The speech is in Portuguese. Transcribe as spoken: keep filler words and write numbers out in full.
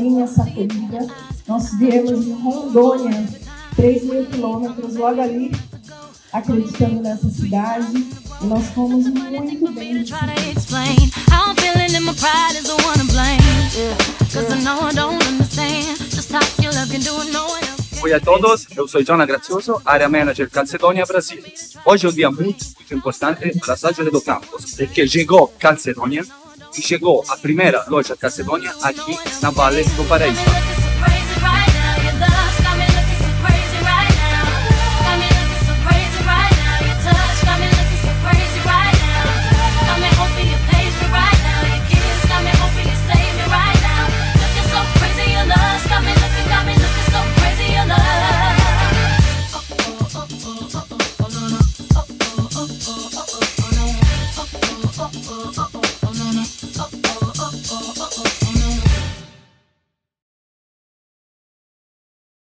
carinho, essa acolhida. Nós viemos de Rondônia, três mil quilômetros, logo ali, acreditando nessa cidade. E nós fomos muito bem recebidos. Oi a todos, eu sou Jonah Grazioso, área manager Calcedonia Brasil. Hoje é um dia muito, muito importante para a cidade do Campos, porque chegou Calcedonia e chegou a primeira loja Calcedonia aqui na Vale do Paraíba. Oh, oh, oh.